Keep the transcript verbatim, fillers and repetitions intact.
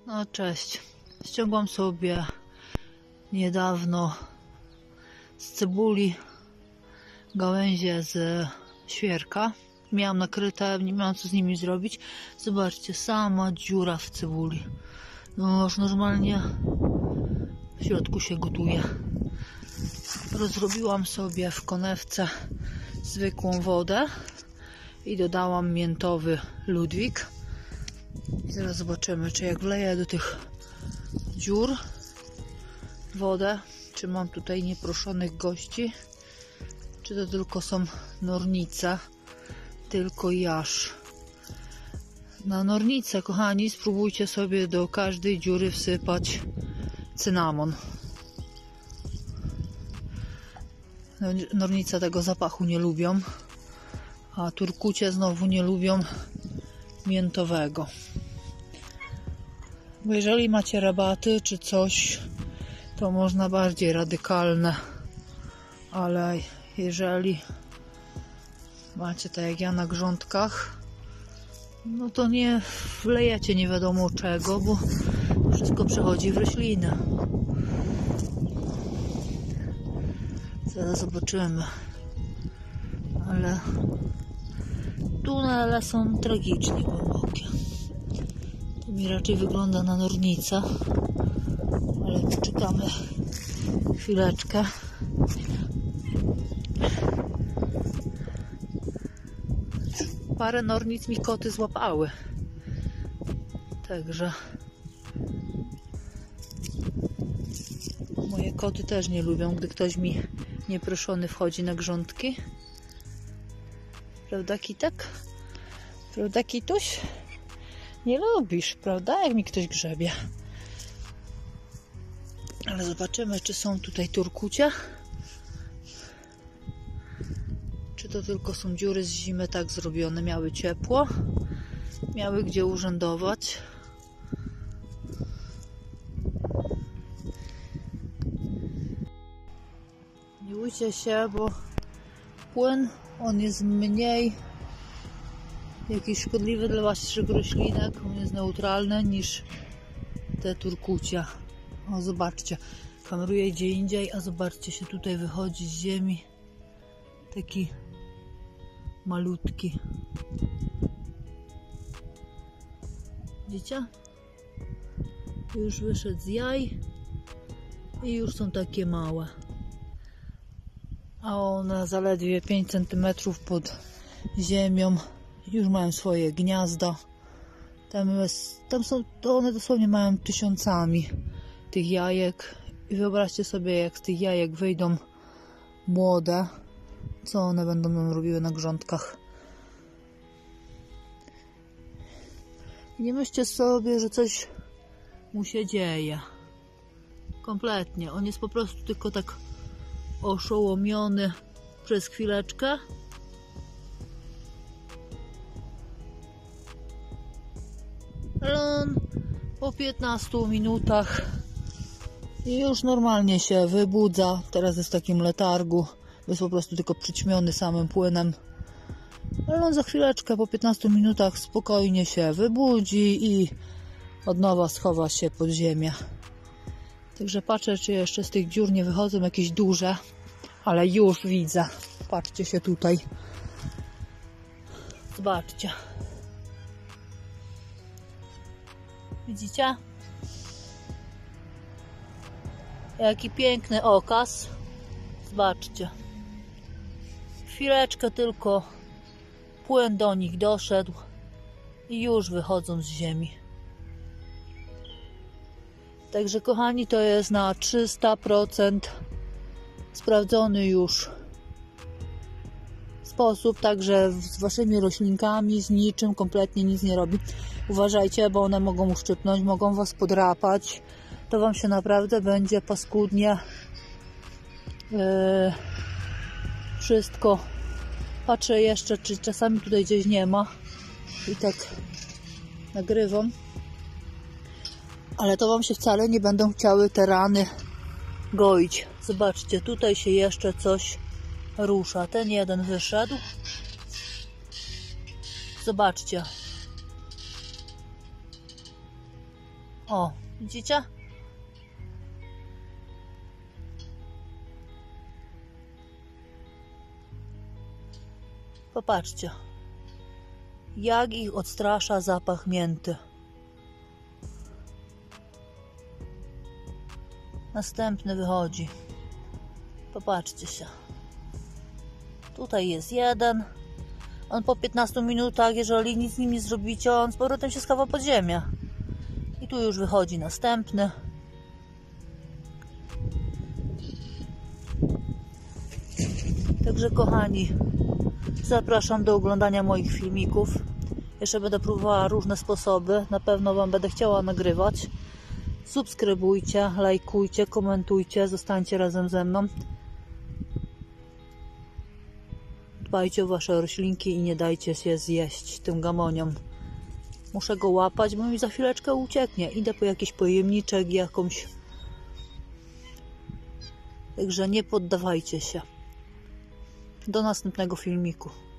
No cześć, ściągłam sobie niedawno z cebuli gałęzie z świerka. Miałam nakryte, nie miałam co z nimi zrobić. Zobaczcie, sama dziura w cebuli. No aż normalnie w środku się gotuje. Rozrobiłam sobie w konewce zwykłą wodę i dodałam miętowy Ludwik. I zaraz zobaczymy, czy jak wleję do tych dziur wodę, czy mam tutaj nieproszonych gości, czy to tylko są nornice, tylko jasz. Na nornicę, kochani, spróbujcie sobie do każdej dziury wsypać cynamon. Nornice tego zapachu nie lubią, a turkucie znowu nie lubią miętowego. Bo jeżeli macie rabaty czy coś, to można bardziej radykalne, ale jeżeli macie tak jak ja na grządkach, no to nie wlejecie nie wiadomo czego, bo wszystko przechodzi w roślinę. Zaraz zobaczymy. Ale tunele są tragicznie głębokie. To mi raczej wygląda na nornicę, ale poczekamy chwileczkę. Parę nornic mi koty złapały. Także moje koty też nie lubią, gdy ktoś mi nieproszony wchodzi na grządki. Prawda, Kitek? Prawda, Kituś? Nie lubisz, prawda? Jak mi ktoś grzebie. Ale zobaczymy, czy są tutaj turkucie. Czy to tylko są dziury z zimy tak zrobione. Miały ciepło. Miały gdzie urzędować. Nie bójcie się, bo płyn, on jest mniej jakiś szkodliwy dla waszych roślinek, on jest neutralny niż te turkucia. O, zobaczcie, kameruję gdzie indziej, a zobaczcie, się tutaj wychodzi z ziemi taki malutki. Widzicie? Już wyszedł z jaj i już są takie małe. A one zaledwie pięć centymetrów pod ziemią już mają swoje gniazda. Tam, jest, tam są, to one dosłownie mają tysiącami tych jajek. I wyobraźcie sobie, jak z tych jajek wyjdą młode, co one będą nam robiły na grządkach. I nie myślcie sobie, że coś mu się dzieje. Kompletnie. On jest po prostu tylko tak oszołomiony przez chwileczkę. Ale on po piętnastu minutach już normalnie się wybudza. Teraz jest w takim letargu. Jest po prostu tylko przyćmiony samym płynem. Ale on za chwileczkę, po piętnastu minutach spokojnie się wybudzi i od nowa schowa się pod ziemię. Także patrzę, czy jeszcze z tych dziur nie wychodzą jakieś duże. Ale już widzę. Patrzcie się tutaj. Zobaczcie. Widzicie? Jaki piękny okaz. Zobaczcie. Chwileczkę tylko płyn do nich doszedł i już wychodzą z ziemi. Także kochani, to jest na trzysta procent sprawdzony już sposób, także z waszymi roślinkami, z niczym, kompletnie nic nie robi. Uważajcie, bo one mogą uszczypnąć, mogą was podrapać. To wam się naprawdę będzie paskudnie yy, wszystko. Patrzę jeszcze, czy czasami tutaj gdzieś nie ma i tak nagrywam. Ale to wam się wcale nie będą chciały te rany goić. Zobaczcie, tutaj się jeszcze coś rusza. Ten jeden wyszedł. Zobaczcie. O, widzicie? Popatrzcie, jak ich odstrasza zapach mięty. Następny wychodzi. Popatrzcie się. Tutaj jest jeden. On po piętnastu minutach, jeżeli nic z nim nie zrobicie, on z powrotem się schowa pod ziemię. I tu już wychodzi następny. Także kochani, zapraszam do oglądania moich filmików. Jeszcze będę próbowała różne sposoby. Na pewno Wam będę chciała nagrywać. Subskrybujcie, lajkujcie, komentujcie. Zostańcie razem ze mną. Dbajcie o Wasze roślinki i nie dajcie się zjeść tym gamoniom. Muszę go łapać, bo mi za chwileczkę ucieknie. Idę po jakiś pojemniczek, jakąś... Także nie poddawajcie się. Do następnego filmiku.